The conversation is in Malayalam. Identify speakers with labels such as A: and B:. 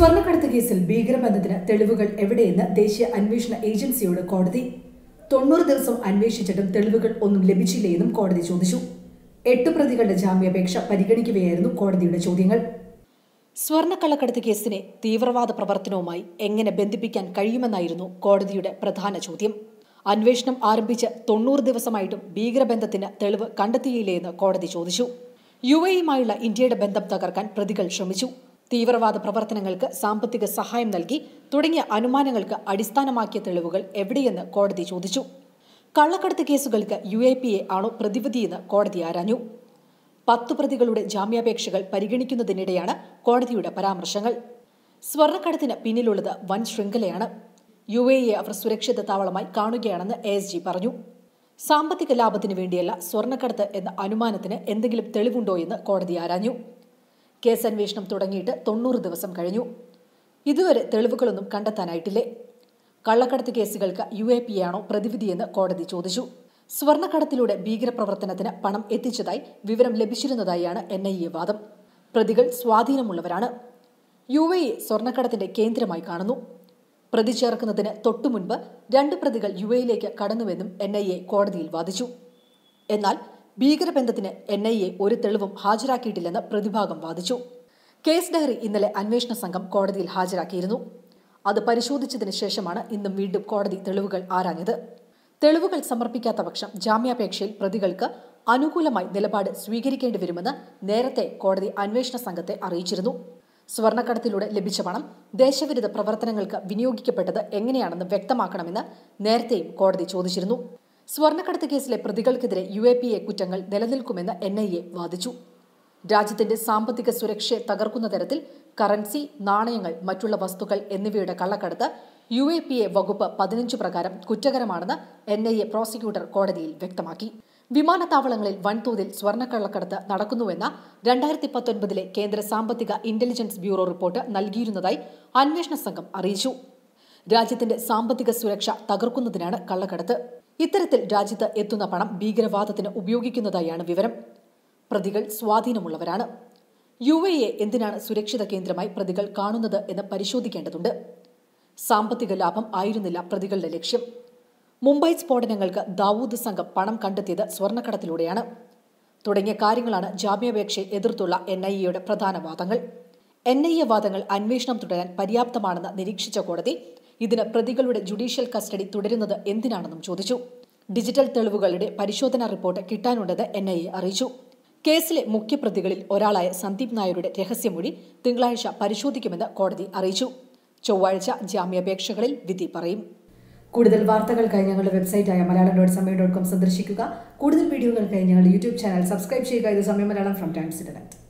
A: സ്വർണ്ണക്കടത്ത് കേസിൽ ഭീകരബന്ധത്തിന് തെളിവുകൾ എവിടെയെന്ന് ദേശീയ അന്വേഷണ ഏജൻസിയോട് കോടതി 90 ദിവസം അന്വേഷിച്ചിട്ടും തെളിവുകൾ ഒന്നും ലഭിച്ചില്ലെന്നും കോടതി ചോദിച്ചു. 8 പ്രതികളുടെ ജാമ്യാപേക്ഷ പരിഗണിക്കുകയായിരുന്നു കോടതിയുടെ ചോദ്യങ്ങൾ. സ്വർണ്ണക്കള്ളക്കടത്ത് കേസിനെ തീവ്രവാദ പ്രവർത്തനവുമായി എങ്ങനെ ബന്ധിപ്പിക്കാൻ കഴിയുമെന്നായിരുന്നു കോടതിയുടെ പ്രധാന ചോദ്യം. അന്വേഷണം ആരംഭിച്ച് 90 ദിവസമായിട്ടും ഭീകരബന്ധത്തിന് തെളിവ് കണ്ടെത്തിയില്ലേന്ന് കോടതി ചോദിച്ചു. യുഎഇയുമായുള്ള ഇന്ത്യയുടെ ബന്ധം തകർക്കാൻ പ്രതികൾ ശ്രമിച്ചു, തീവ്രവാദ പ്രവർത്തനങ്ങൾക്ക് സാമ്പത്തിക സഹായം നൽകി തുടങ്ങിയ അനുമാനങ്ങൾക്ക് അടിസ്ഥാനമാക്കിയ തെളിവുകൾ എവിടെയെന്ന് കോടതി ചോദിച്ചു. കള്ളക്കടത്ത് കേസുകൾക്ക് UAPA ആണോ പ്രതിവിധിയെന്ന് കോടതി ആരാഞ്ഞു. 10 പ്രതികളുടെ ജാമ്യാപേക്ഷകൾ പരിഗണിക്കുന്നതിനിടെയാണ് കോടതിയുടെ പരാമർശങ്ങൾ. സ്വർണ്ണക്കടത്തിന് പിന്നിലുള്ളത് വൻ ശൃംഖലയാണ്. UAE അവർ സുരക്ഷിത താവളമായി കാണുകയാണെന്ന് ASG പറഞ്ഞു. സാമ്പത്തിക ലാഭത്തിനു വേണ്ടിയല്ല സ്വർണ്ണക്കടത്ത് എന്ന അനുമാനത്തിന് എന്തെങ്കിലും തെളിവുണ്ടോ എന്ന് കോടതി ആരാഞ്ഞു. കേസ് അന്വേഷണം തുടങ്ങിയിട്ട് 90 ദിവസം കഴിഞ്ഞു. ഇതുവരെ തെളിവുകളൊന്നും കണ്ടെത്താനായിട്ടില്ലേ? കള്ളക്കടത്ത് കേസുകൾക്ക് UAPA ആണോ പ്രതിവിധിയെന്ന് കോടതി ചോദിച്ചു. സ്വർണ്ണക്കടത്തിലൂടെ ഭീകരപ്രവർത്തനത്തിന് പണം എത്തിച്ചതായി വിവരം ലഭിച്ചിരുന്നതായാണ് NIA വാദം. പ്രതികൾ സ്വാധീനമുള്ളവരാണ്. UAE സ്വർണ്ണക്കടത്തിന്റെ കേന്ദ്രമായി കാണുന്നു. പ്രതി ചേർക്കുന്നതിന് തൊട്ടുമുൻപ് 2 പ്രതികൾ UAEയിലേക്ക് കടന്നുവെന്നും NIA കോടതിയിൽ വാദിച്ചു. എന്നാൽ ഭീകരബന്ധത്തിന് NIA ഒരു തെളിവും ഹാജരാക്കിയിട്ടില്ലെന്ന് പ്രതിഭാഗം വാദിച്ചു. കേസ് ഡയറി ഇന്നലെ അന്വേഷണ സംഘം കോടതിയിൽ ഹാജരാക്കിയിരുന്നു. അത് പരിശോധിച്ചതിന് ശേഷമാണ് ഇന്നും വീണ്ടും കോടതി തെളിവുകൾ ആരാഞ്ഞത്. തെളിവുകൾ സമർപ്പിക്കാത്ത പക്ഷം ജാമ്യാപേക്ഷയിൽ പ്രതികൾക്ക് അനുകൂലമായി നിലപാട് സ്വീകരിക്കേണ്ടി വരുമെന്ന് നേരത്തെ കോടതി അന്വേഷണ സംഘത്തെ അറിയിച്ചിരുന്നു. സ്വർണ്ണക്കടത്തിലൂടെ ലഭിച്ച പണം ദേശവിരുദ്ധ പ്രവർത്തനങ്ങൾക്ക് വിനിയോഗിക്കപ്പെട്ടത് എങ്ങനെയാണെന്ന് വ്യക്തമാക്കണമെന്ന് നേരത്തെയും കോടതി ചോദിച്ചിരുന്നു. സ്വർണ്ണക്കടത്ത് കേസിലെ പ്രതികൾക്കെതിരെ UAPA കുറ്റങ്ങൾ നിലനിൽക്കുമെന്ന് NIA വാദിച്ചു. രാജ്യത്തിന്റെ സാമ്പത്തിക സുരക്ഷയെ തകർക്കുന്ന തരത്തിൽ കറൻസി, നാണയങ്ങൾ, മറ്റുള്ള വസ്തുക്കൾ എന്നിവയുടെ കള്ളക്കടത്ത് UAPA വകുപ്പ് 15 പ്രകാരം കുറ്റകരമാണെന്ന് NIA പ്രോസിക്യൂട്ടർ കോടതിയിൽ വ്യക്തമാക്കി. വിമാനത്താവളങ്ങളിൽ വൻതോതിൽ സ്വർണ്ണക്കള്ളക്കടത്ത് നടക്കുന്നുവെന്ന 2019 കേന്ദ്ര സാമ്പത്തിക ഇന്റലിജൻസ് ബ്യൂറോ റിപ്പോർട്ട് നൽകിയിരുന്നതായി അന്വേഷണ സംഘം അറിയിച്ചു. രാജ്യത്തിന്റെ സാമ്പത്തിക സുരക്ഷ തകർക്കുന്നതിനാണ് കള്ളക്കടത്ത്. ഇത്തരത്തിൽ രാജ്യത്ത് എത്തുന്ന പണം ഭീകരവാദത്തിന് ഉപയോഗിക്കുന്നതായാണ് വിവരം. പ്രതികൾ സ്വാധീനമുള്ളവരാണ്. UAE എന്തിനാണ് സുരക്ഷിത കേന്ദ്രമായി പ്രതികൾ കാണുന്നത് എന്ന് പരിശോധിക്കേണ്ടതുണ്ട്. സാമ്പത്തിക ലാഭം ആയിരുന്നില്ല പ്രതികളുടെ ലക്ഷ്യം. മുംബൈ സ്ഫോടനങ്ങൾക്ക് ദാവൂദ് സംഘം പണം കണ്ടെത്തിയത് സ്വർണ്ണക്കടത്തിലൂടെയാണ് തുടങ്ങിയ കാര്യങ്ങളാണ് ജാമ്യാപേക്ഷയെ എതിർത്തുള്ള NIAയുടെ പ്രധാന വാദങ്ങൾ. NIA വാദങ്ങൾ അന്വേഷണം തുടരാൻ പര്യാപ്തമാണെന്ന് നിരീക്ഷിച്ച കോടതി ഇതിന് പ്രതികളുടെ ജുഡീഷ്യൽ കസ്റ്റഡി തുടരുന്നത് എന്തിനാണെന്നും ചോദിച്ചു. ഡിജിറ്റൽ തെളിവുകളുടെ പരിശോധനാ റിപ്പോർട്ട് കിട്ടാനുണ്ടെന്ന് NIA അറിയിച്ചു. കേസിലെ മുഖ്യപ്രതികളിൽ ഒരാളായ സന്ദീപ് നായരുടെ രഹസ്യമൊഴി തിങ്കളാഴ്ച പരിശോധിക്കുമെന്ന് കോടതി അറിയിച്ചു. ചൊവ്വാഴ്ച ജാമ്യാപേക്ഷകളിൽ വിധി പറയും. കൂടുതൽ വാർത്തകൾക്കായി ഞങ്ങളുടെ വെബ്സൈറ്റായ malayalam.samayam.com സന്ദർശിക്കുക. കൂടുതൽ വീഡിയോകൾക്കായി ഞങ്ങളുടെ YouTube ചാനൽ സബ്സ്ക്രൈബ് ചെയ്യുക. ഇത് സമയം മലയാളം ഫ്രം ടൈംസ് ഇന്റർനെറ്റ്.